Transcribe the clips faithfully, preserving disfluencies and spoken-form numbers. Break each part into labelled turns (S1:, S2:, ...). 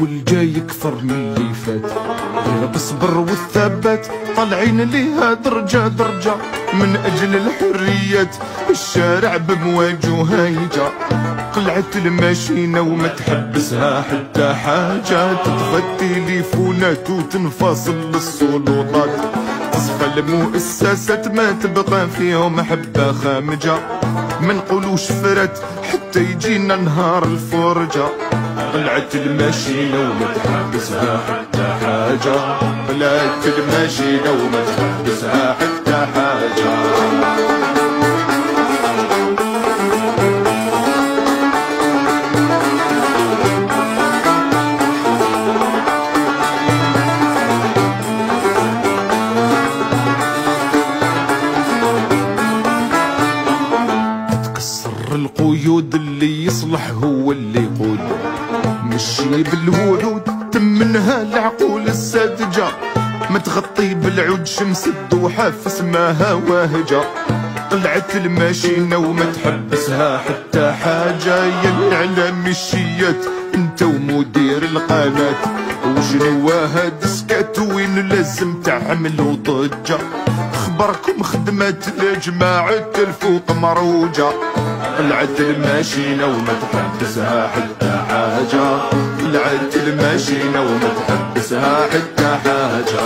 S1: والجاي يكثر من اللي فات، غير بالصبر والثبات طالعين ليها درجة درجة من أجل الحريات. الشارع بمواج وهيجة، قلعت الماشينة وما تحبسها حتى حاجة، تطفى التليفونات وتنفصل السلطات، تصفى المؤسسات ما تبقى فيهم حبة خامجة، ما نقولوش فرات حتى يجينا نهار الفرجة. قلعت الماشينة وما تحبسها حتى حاجة، قلعت الماشينة وما تحبسها حتى حاجة. القيود اللي يصلح هو اللي يقود، مشي بالورود تمنها العقول الساذجة، ما تغطي بالعود شمس الضحى فاسمها واهجة. طلعت الماشينة وما تحبسها حتى حاجة، يا الإعلام الشيات انت ومدير القناة، وشنو هاد السكات وين لازم تعملوا ضجة، خبركم خدمات لجماعة الفوق مروجة. قلعت الماشينة وما تحبسها حتى حاجة، قلعت الماشينة وما تحبسها حتى حاجة.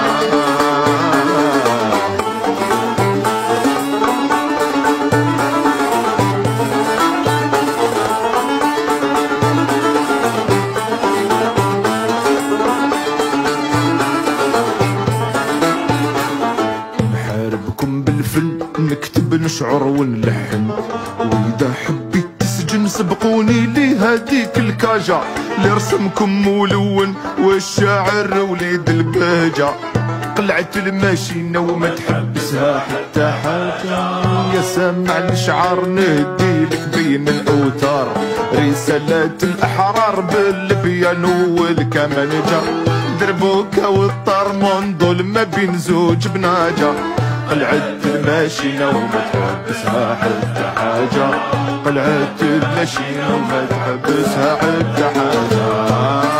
S1: نحاربكم بالفن، نكتب نشعر ونلحن، وإذا حبيت تسجن سبقوني لهاديك الكاجة، اللي رسمكم ملون والشاعر وليد البهجة. قلعت الماشينة وما تحبسها حتى حاجة، يا سامع الشعار نهديلك بين الأوتار، رسالات الأحرار بالبيانو والكمانجة، دربوكا والطرمندول ما بين زوج بناجة. قلعت الماشينة وما تحبسها حتى حاجة، قلعت الماشينة وما تحبسها حتى حاجة.